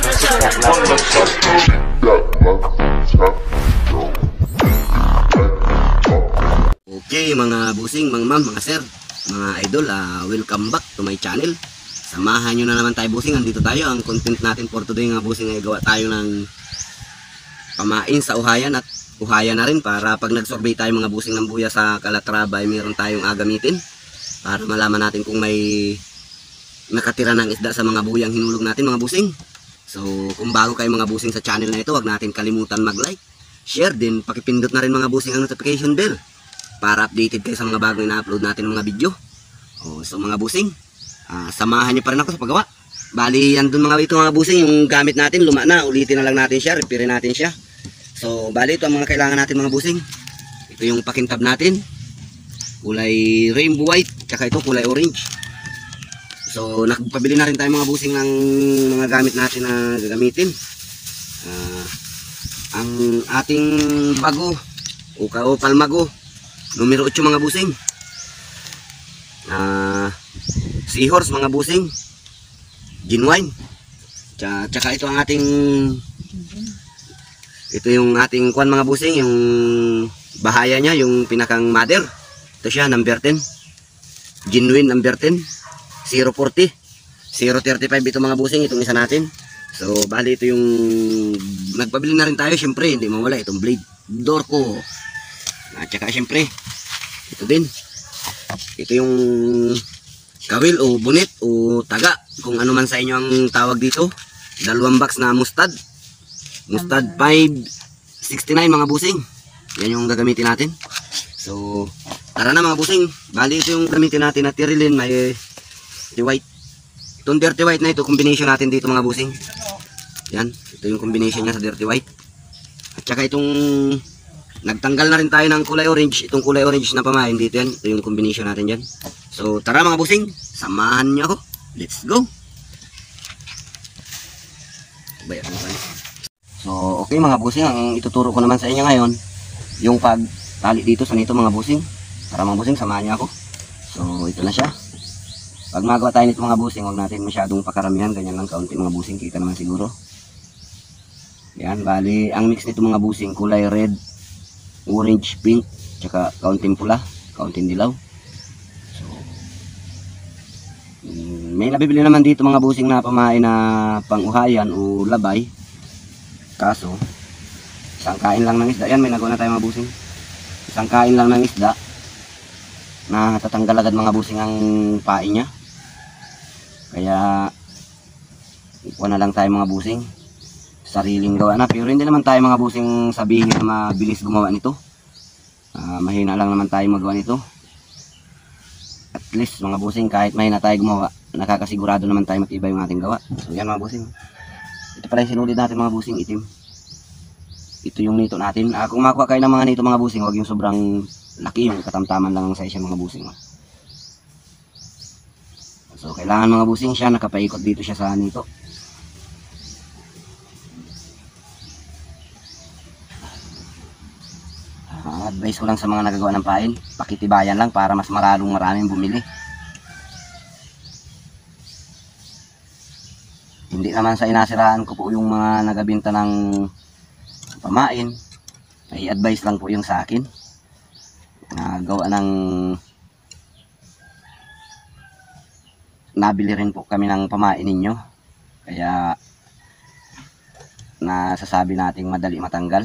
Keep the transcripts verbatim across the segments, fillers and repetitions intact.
Okay mga busing, mga ma'am, mga sir, mga idol, uh, welcome back to my channel. Samahan nyo na naman tayo busing, andito tayo. Ang content natin for today mga busing ay gawa tayo ng pamain sa uhayan at uhayan na rin para pag nag-survey tayo mga busing ng buya sa Calatrava ay meron tayong agamitin para malaman natin kung may nakatira ng isda sa mga buyang hinulog natin mga busing. So kung bago kayo mga busing sa channel na ito, huwag natin kalimutan mag-like, share din, pakipindot na rin mga busing ang notification bell para updated kayo sa mga bagong ina-upload natin ng mga video. O, so mga busing, uh, samahan nyo pa rin ako sa paggawa. Bali, andun mga ito mga busing, yung gamit natin, luma na, ulitin na lang natin siya, repair natin siya. So, bali ito ang mga kailangan natin mga busing. Ito yung pakintab natin, kulay rainbow white, tsaka ito kulay orange. So, nagpabili na rin tayo mga busing ng mga gamit natin na gagamitin. Uh, ang ating bago, o palmago, numero eight mga busing. Uh, seahorse mga busing. Genuine. Tsaka ito ang ating, ito yung ating kuan mga busing, yung bahaya niya, yung pinakang mother. Ito siya, number ten. Genuine number ten. zero forty. zero thirty-five ito mga busing, itong isa natin. So, bali ito yung nagpabili na rin tayo, syempre, hindi mawala itong blade door ko. At saka syempre, ito din. Ito yung kawil o bunit o taga, kung ano man sa inyo ang tawag dito. Dalawang box na mustad. Mustad five sixty-nine mga busing. Yan yung gagamitin natin. So, tara na mga busing. Bali ito yung gamitin natin na tirilin, may dirty white. Itong dirty white na ito, combination natin dito mga busing. Yan, ito yung combination niya sa dirty white. At saka itong nagtanggal na rin tayo ng kulay orange. Itong kulay orange na pamain dito yan. Ito yung combination natin dyan. So tara mga busing, samahan nyo ako. Let's go. So okay mga busing, ang ituturo ko naman sa inyo ngayon yung pagtali dito sa nito mga busing. Tara mga busing, samahan nyo ako. So ito na siya. Pag magawa tayo nito mga busing, huwag natin masyadong pakaramihan. Ganyan lang kaunti mga busing, kita naman siguro. Yan, bali ang mix nito mga busing, kulay red, orange, pink, tsaka kaunting pula, kaunting dilaw. So, may nabibili naman dito mga busing na pamain na panguhayan o labay. Kaso, isang kain lang ng isda. Yan, may nagawa na tayo mga busing. Isang kain lang ng isda na tatanggal agad mga busing ang pain niya. Kaya, ikuha na lang tayo mga busing. Sariling gawa na, pero hindi naman tayo mga busing sabihin na mabilis gumawa nito. Uh, mahina lang naman tayo magawa nito. At least mga busing, kahit mahina tayo gumawa, nakakasigurado naman tayo matibay yung ating gawa. So yan mga busing, ito pala yung sinulid natin mga busing, itim. Ito yung nito natin. Uh, kung makuha kayo ng mga nito mga busing, huwag yung sobrang laki, yung katamtaman lang ang size mga busing. So kailangan mga busing siya, nakapaikot dito siya sa nito. Advice ko lang sa mga nagagawa ng pain, pakitibayan lang para mas maralong maraming bumili. Hindi naman sa inasiraan ko po yung mga nagabinta ng pamain. May advice lang po yung sa akin. Nagawa ng nabili rin po kami ng pamain ninyo. Kaya nasasabi nating madali matanggal.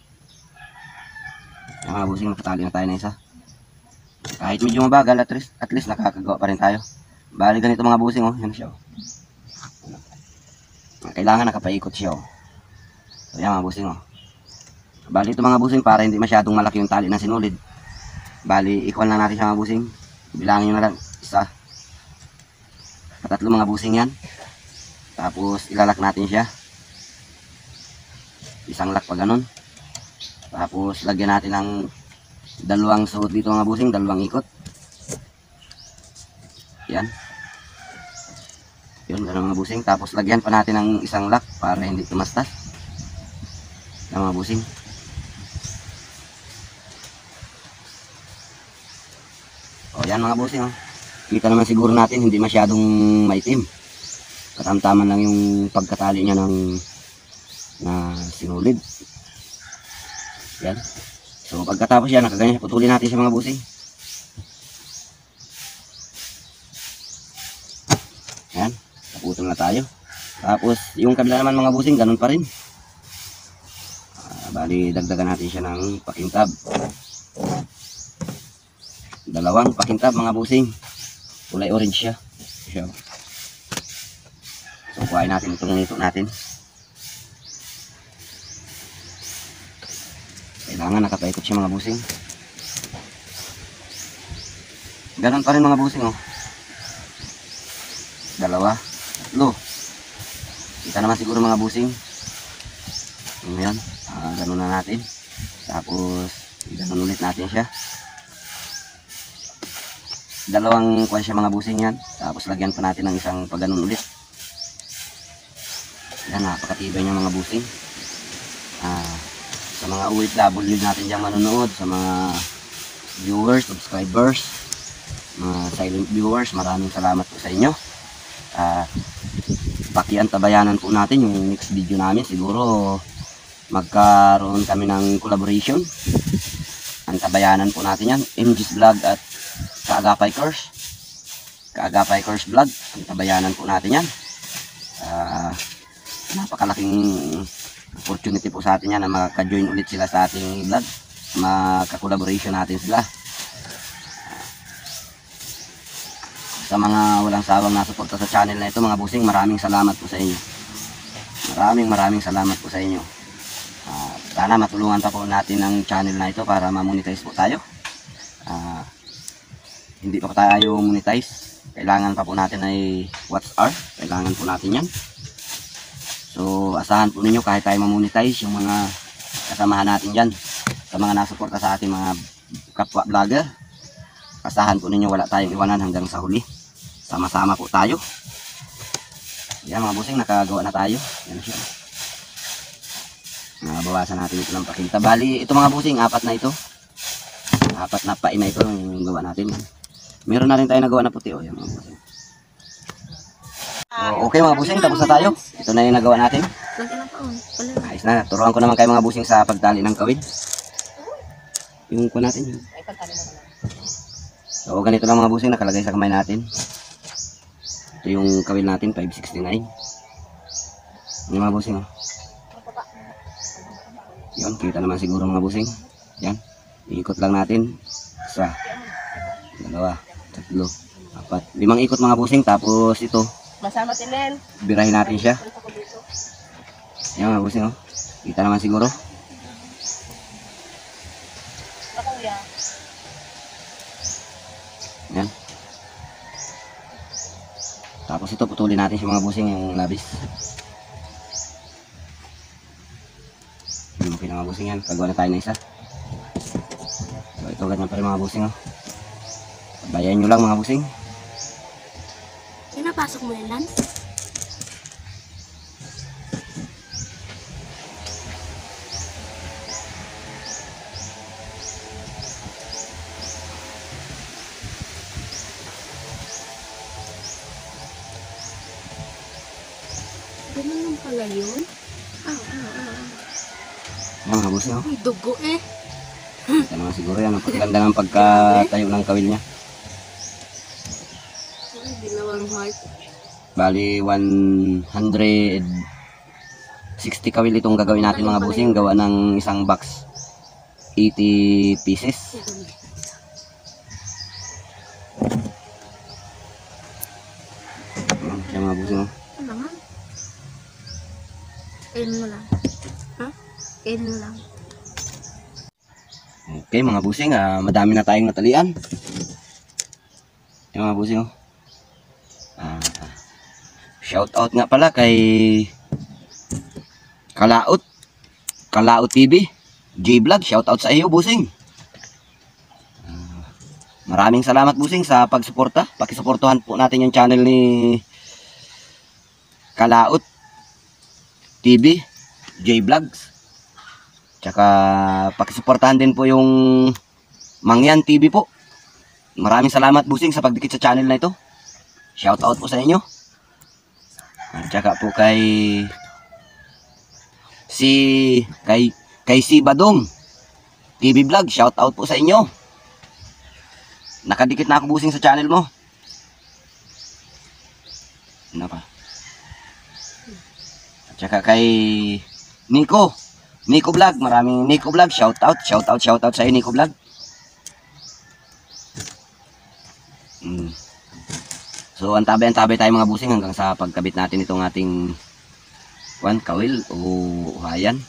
Mga busing, nakatali na tayo na isa. Kahit medyo mabagal, at least, at least nakakagawa pa rin tayo. Bali ganito mga busing, oh. Yan siya, oh. Kailangan nakapaikot siya, oh. So yan mga busing, oh. Bali ito mga busing, para hindi masyadong malaki yung tali na sinulid. Bali, ikuan lang natin siya mga busing. Bilangin nyo na lang, isa. Patatlo mga busing yan. Tapos ilalak natin siya. Isang lak pa ganun. Tapos lagyan natin ng dalawang suot dito mga busing, dalawang ikot. Yan. Yun, ganun mga busing. Tapos lagyan pa natin ng isang lock para hindi tumastas. Yan mga busing. O yan mga busing, oh. Kita naman siguro natin hindi masyadong maitim. Katamtaman lang yung pagkatali niya ng na sinulid. Yan. So pagkatapos yan, nakaganyan, putulin natin siya mga busing. Yan, naputol na tayo. Tapos yung kabila naman mga busing, ganun pa rin. Uh, bali, dagdagan natin siya ng pakintab. Dalawang pakintab mga busing. Kulay orange siya. Siya. So kuhain natin itong nito natin. Kailangan nakapaikot siya mga busing. Ganon pa rin mga busing oh. Dalawa, tatlo. Kita naman siguro mga busing. Ngayon, uh, ganon na natin. Tapos, ganon ulit natin siya. Dalawang kuwan siya mga busing yan. Tapos lagyan pa natin ng isang pagganon ulit. Yan, napakatibay niya mga busing. Ah, uh, sa mga O F W natin diyang manonood, sa mga viewers, subscribers, mga silent viewers, maraming salamat po sa inyo. Uh, pakiantabayanan po natin yung next video namin. Siguro magkaroon kami ng collaboration. Antabayanan po natin yan. M G's Vlog at Kaagapay Curse. Kaagapay Curse Vlog. Antabayanan po natin yan. Uh, napakalaking opportunity po sa atin yan na maka-join ulit sila sa ating vlog. Maka-collaboration natin sila. Sa mga walang sawang nasuporta sa channel na ito mga busing, maraming salamat po sa inyo. Maraming maraming salamat po sa inyo. Uh, sana matulungan pa po natin ang channel na ito para ma-monetize po tayo. Uh, hindi pa po tayo monetize. Kailangan pa po natin ay watch hour. Kailangan po natin yan. So asahan po ninyo kahit tayo ma-monetize yung mga kasamahan natin dyan. Sa mga nasuporta sa ating mga kapwa vlogger. Asahan po ninyo wala tayong iwanan hanggang sa huli. Sama-sama po tayo. Yan mga busing, nakagawa na tayo. Yan siya. Nabawasan natin ito ng pakinta. Bali, ito mga busing, apat na ito. Apat na pain na ito yung gawa natin. Meron na rin tayo nagawa na puti. O, yan mga busing. So, okay mga busing, tapos na tayo. Ito na yung nagawa natin. Ayos na, turuan ko naman kayo mga busing sa pagtali ng kawid. Yung ko natin yun. So ganito lang mga busing nakalagay sa kamay natin. Ito yung kawil natin, five sixty-nine. Yung mga busing oh. Yun, kita naman siguro mga busing. Yan, iikot lang natin. Isa, dalawa, tatlo, apat, limang ikot mga busing. Tapos ito, masama tinen. birahin natin siya. Yan mga busing oh. Kita naman siguro. Yan. Tapos ito putulin natin yung mga busing yung labis. Okay na mga busing yan. Pagawa na tayo na isa. So ito ganyan pa rin mga busing oh. Bayan nyo lang mga busing. Pinapasok mo yan, Lance? Ganun lang pala yun? Ah, ah, ah. Yan mga busing oh. May dugo eh. Ito naman siguro yan. Ang pagkaganda ng pagkatayo ng kawil niya. Ay, ginawang heart. Bali one hundred sixty kawil itong gagawin natin mga busing. Gawa ng isang box eighty pieces. Yan mga busing oh. Ano nga? Kainin mo lang. Ha? Kainin mo lang. Okay mga busing, uh, madami na tayong natalian. Yan mga busing oh. Uh, shout out nga pala kay Kalaot Kalaot T V J-Vlog, shout out sa iyo busing. Uh, maraming salamat busing sa pagsuporta. Pakisuportahan po natin yung channel ni Kalaot T V J-Vlogs. Tsaka pakisuportahan din po yung Mangyan T V po. Maraming salamat busing sa pagdikit sa channel na ito. Shout out po sa inyo. At saka po kay si kay kay si Badong T V Vlog, shout out po sa inyo. Nakadikit na ako busing sa channel mo. Ano pa? At saka kay Nico Nico Vlog, maraming Nico Vlog, shout out, shout out, shout out sa iyo Nico Vlog. Hmm. So antabay-antabay tayo mga busing hanggang sa pagkabit natin itong ating one kawil o uhayan.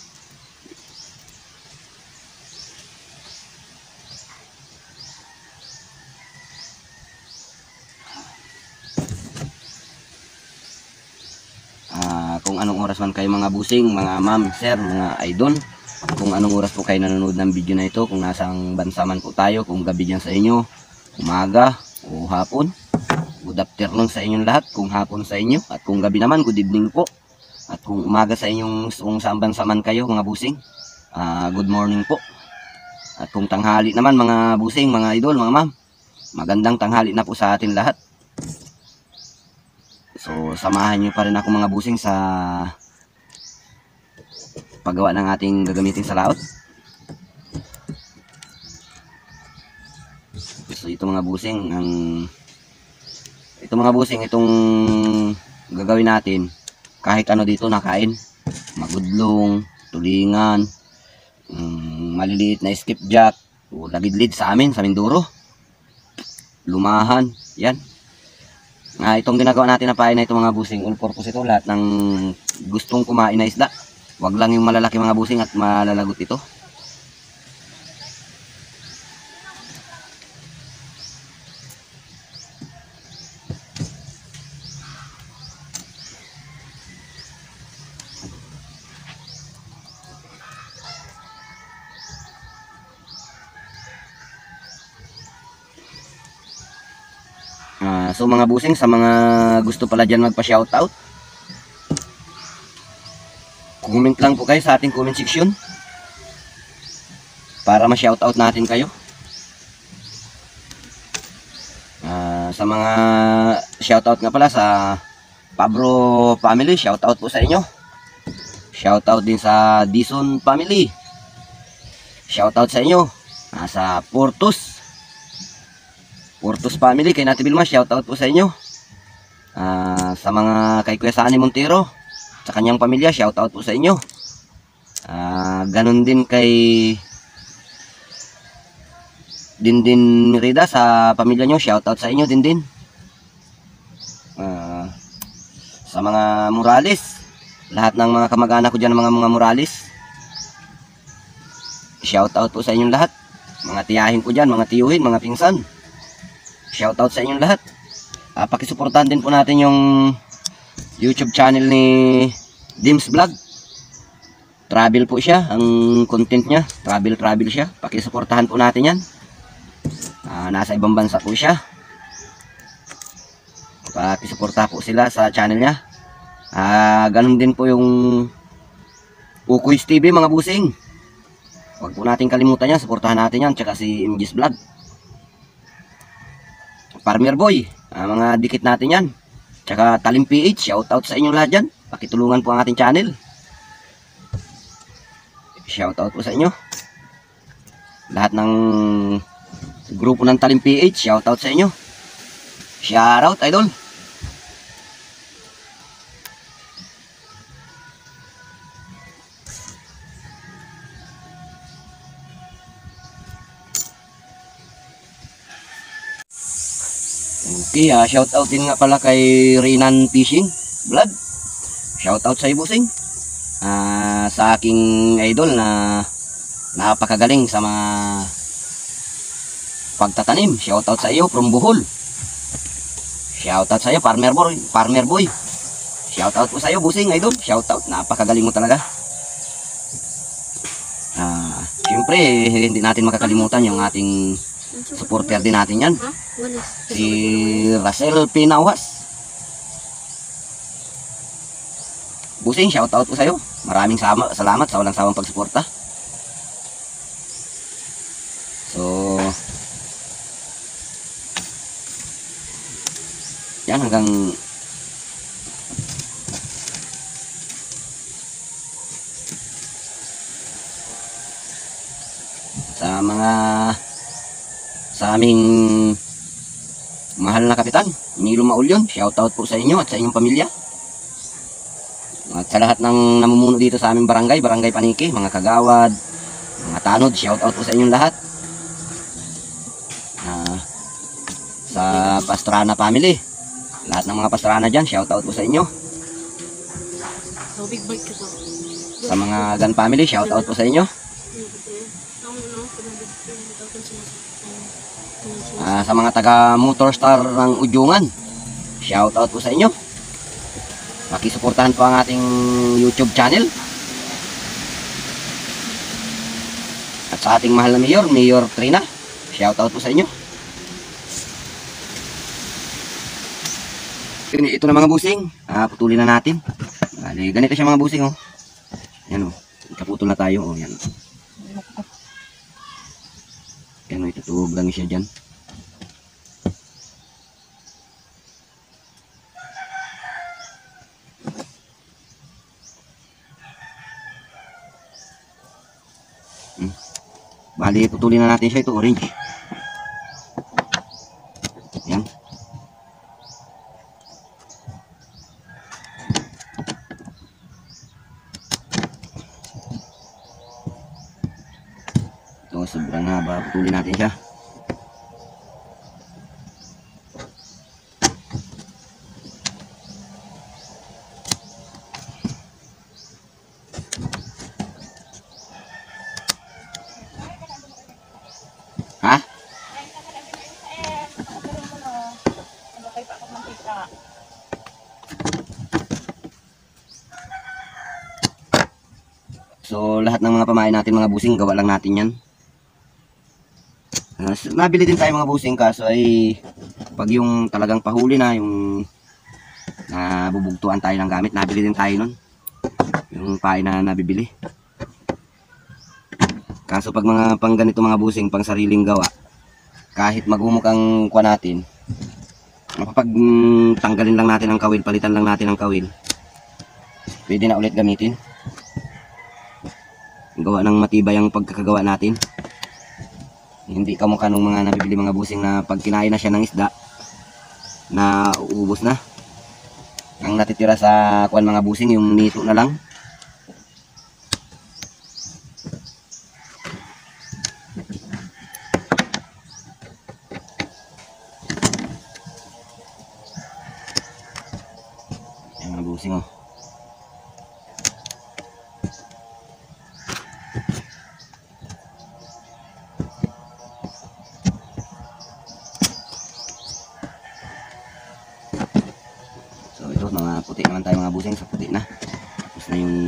Uh, kung anong oras man kayo mga busing, mga ma'am, sir, mga idol, kung anong oras po kayo nanonood ng video na ito, kung nasang bansa man po tayo, kung gabi dyan sa inyo, umaga o hapon, good afternoon sa inyong lahat, kung hapon sa inyo, at kung gabi naman, good evening po, at kung umaga sa inyong, kung saan bansa man kayo mga busing, uh, good morning po, at kung tanghali naman mga busing, mga idol, mga ma'am, magandang tanghali na po sa atin lahat. So samahan nyo pa rin ako mga busing sa paggawa ng ating gagamitin sa laot. So ito mga busing, ang ito mga busing, itong gagawin natin, kahit ano dito nakain, magudlong, tulingan, um, maliliit na skipjack, o lagidlid sa amin, sa Mindoro, lumahan, yan. Ah, itong ginagawa natin na pain na ito mga busing, all purpose ito, lahat ng gustong kumain na isda. Wag lang yung malalaki mga busing at malalagot ito. Uh, so mga busing, sa mga gusto pala dyan magpa-shoutout, comment lang po kayo sa ating comment section para ma-shoutout natin kayo. Uh, sa mga shoutout nga pala sa Pabro family, shoutout po sa inyo. Shoutout din sa Dison family, shoutout sa inyo. Uh, sa Portus Portus family, kay Nati Vilma, shoutout po sa inyo. Uh, sa mga kay Kuya Sani Montero, sa kanyang pamilya, shoutout po sa inyo. Uh, ganun din kay Dindin Merida, sa pamilya nyo, shoutout sa inyo din din. Uh, sa mga Morales, lahat ng mga kamag-anak ko dyan, mga mga Morales, shoutout po sa inyong lahat. Mga tiyahin ko dyan, mga tiyuhin, mga pinsan, shoutout sa inyong lahat. Uh, pakisuportahan din po natin yung YouTube channel ni Dims Vlog. Travel po siya, ang content niya, travel travel siya. Pakisuportahan po natin yan. Uh, nasa ibang bansa po siya. Pakisuportahan po sila sa channel niya. Uh, ganun din po yung Ukuys T V mga busing. Huwag po natin kalimutan yan, suportahan natin yan. Tsaka si M J's Vlog, Farmer Boy, uh, mga dikit natin yan. Tsaka Talim P H, shoutout sa inyong lahat dyan. Pakitulungan po ang ating channel. Shoutout po sa inyo. Lahat ng grupo ng Talim P H, shoutout sa inyo. Shoutout idol. Okay, uh, shoutout din nga pala kay Rinan Fishing Vlog. Shoutout sa ibusing. Uh, sa aking idol na napakagaling sa mga pagtatanim. Shoutout sa iyo from Bohol. Shoutout sa iyo Farmer Boy, Farmer Boy. Shoutout po sa iyo busing idol. Shoutout, napakagaling mo talaga. Uh, Siyempre, hindi natin makakalimutan yung ating supporter din natin yan, si Russell Pinauhas. Busing, shoutout po sa iyo. Maraming sama, salamat sa walang sawang pagsuporta. So yan, hanggang sa mga sa aming mahal na kapitan, Nilo Maulyon. Shoutout po sa inyo at sa inyong pamilya. At sa lahat ng namumuno dito sa aming barangay, Barangay Paniki, mga kagawad, mga tanod, shoutout po sa inyong lahat. Uh, sa Pastrana family, lahat ng mga Pastrana dyan, shoutout po sa inyo. Sa mga Gan family, shoutout po sa inyo. Uh, sa mga taga Motorstar ng Udyungan, shoutout po sa inyo. Pakisuportahan po ang ating YouTube channel. At sa ating mahal na Mayor, Mayor Trina, shoutout po sa inyo. Ito na mga busing, uh, putulin na natin. Bali, ganito siya mga busing, oh. Yan, oh. Kaputol na tayo, oh. Yan. Yan, oh. Itutubog lang siya dyan. Hmm. Bali, putulin na natin siya. Ito, orange. Yan. Ito, sobrang haba. Putulin natin siya. Ha? So, lahat ng mga pamain natin mga busing, gawa lang natin yan. Uh, nabili din tayo mga busing, kaso ay pag yung talagang pahuli na, yung nabubugtuan tayo ng gamit, nabili din tayo nun. Yung pain na nabibili. Kaso pag mga pang ganito mga busing, pang sariling gawa, kahit magumok ang kuha natin, mapapag mm, tanggalin lang natin ang kawil, palitan lang natin ang kawil, pwede na ulit gamitin. Gawa ng matibay ang pagkakagawa natin. Hindi kamukha ng mga nabibili mga busing na pag kinain na siya ng isda, na uubos na. Ang natitira sa kuha mga busing, yung nito na lang. Mga busing, oh. So ito, mga puti naman tayo mga busing. Sa puti na, tapos na yung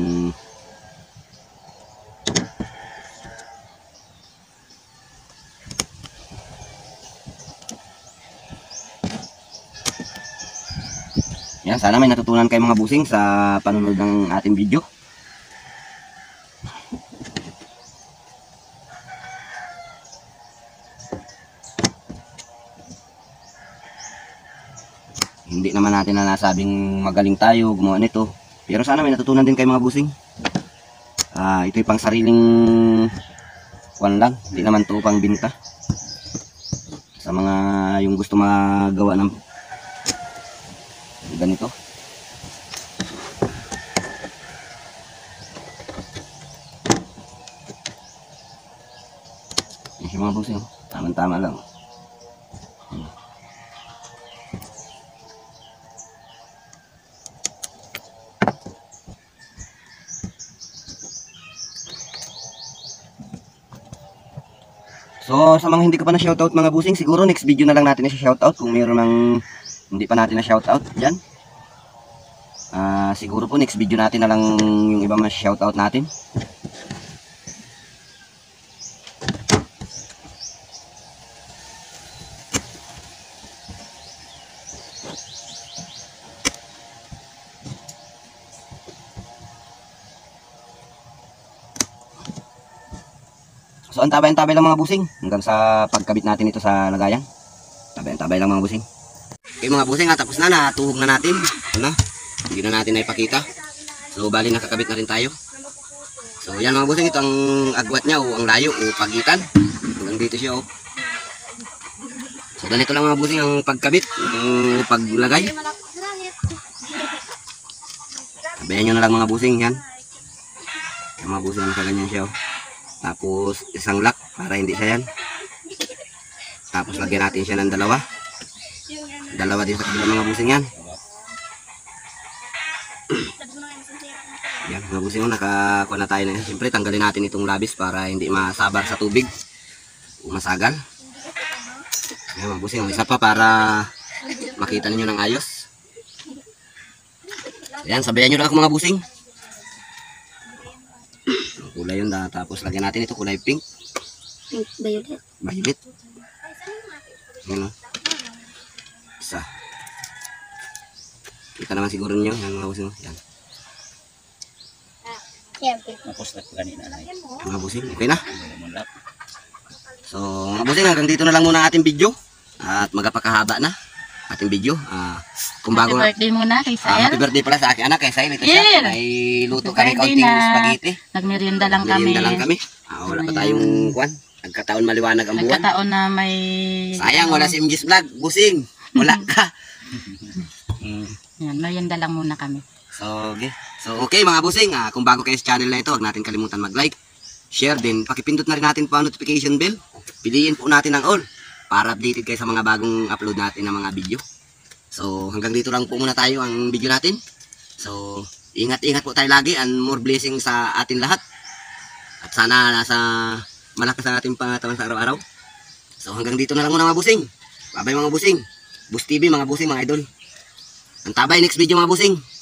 yan. Sana may natutunan kayo mga busing sa panunod ng ating video. Hindi naman natin na nasabing magaling tayo gumawa nito, pero sana may natutunan din kayo mga busing. Uh, ito'y pang sariling kwan lang, hindi naman to pang binta. Sa mga yung gusto magawa ng ganito. Yung mga busing, tama-tama lang. Hmm. So, sa mga hindi ko pa na shoutout mga busing, siguro next video na lang natin na shoutout kung mayroon ng hindi pa natin na shoutout dyan. Uh, siguro po next video natin na lang yung iba mga shoutout natin. So, ang tabay-tabay lang mga busing hanggang sa pagkabit natin ito sa lagayan. Tabay-tabay lang mga busing. Okay mga busing, ha, tapos na, natuhog na natin. Ito na, hindi na natin na ipakita. So, bali nakakabit na rin tayo. So yan mga busing, ito ang agwat niya o ang layo o pagitan. Hanggang dito siya o. So ganito lang mga busing ang pagkabit o paglagay. Sabayan nyo na lang mga busing yan. Yung mga busing nakaganyan siya o. Tapos isang lock para hindi siya yan. Tapos lagyan natin siya ng dalawa. Dalawa din sa kabila mga busing yan. Yan mga busing, nakakuha na tayo na yan. Siyempre tanggalin natin itong labis para hindi masabar sa tubig o masagal. Yan mga busing, isa pa para makita ninyo ng ayos. Yan, sabayan nyo lang ako mga busing. Kulay yun, tapos lagyan natin ito kulay pink. Pink violet. Violet. Yan o. Isa. Kita naman siguro ninyo. Yan mga busing. Yan. Tapos na kanina na. Mga busing, okay na. So mga busing, hanggang dito na lang muna ang ating video. At magapakahaba na ating video. Ah, kung bago Happy birthday muna kay Ah, happy Sael. birthday pala sa aking anak, kay Sail. Ito Yeah. siya. May luto kami Happy birthday kaunting na. spaghetti. Nagmerienda lang kami. Merienda lang kami. Ah, wala pa tayong kwan. Nagkataon maliwanag ang buwan. Nagkataon na may... Sayang, wala si M G's Vlog. Busing. Wala ka. Yan, merienda lang muna kami. So, okay. So, okay mga busing. Ah, kung bago kayo sa channel na ito, huwag natin kalimutan mag-like, share din. Pakipindot na rin natin po ang notification bell. Piliin po natin ang all para updated kayo sa mga bagong upload natin ng mga video. So, hanggang dito lang po muna tayo ang video natin. So, ingat-ingat po tayo lagi and more blessings sa atin lahat. At sana nasa malakas ang ating pangatawan sa araw-araw. So, hanggang dito na lang muna mga busing. Bye-bye mga busing. Bus T V mga busing, mga idol. Antabay next video mga busing.